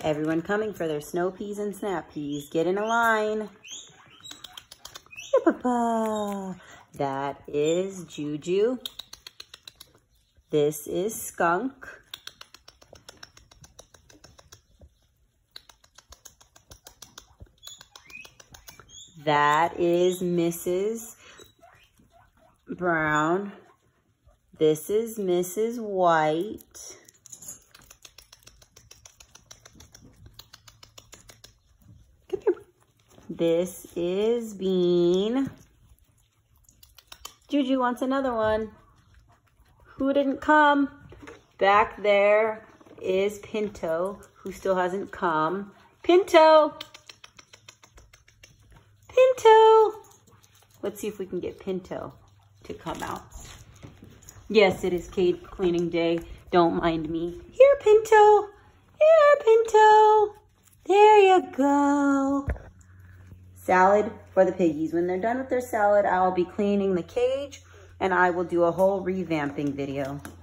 Everyone coming for their snow peas and snap peas. Get in a line. That is Juju. This is Skunk. That is Mrs. Brown. This is Mrs. White. Come here. This is Bean. Juju wants another one. Who didn't come? Back there is Pinto, who still hasn't come. Pinto! Pinto! Let's see if we can get Pinto to come out. Yes, it is cage cleaning day. Don't mind me. Here, Pinto. Here, Pinto. There you go. Salad for the piggies. When they're done with their salad, I'll be cleaning the cage and I will do a whole revamping video.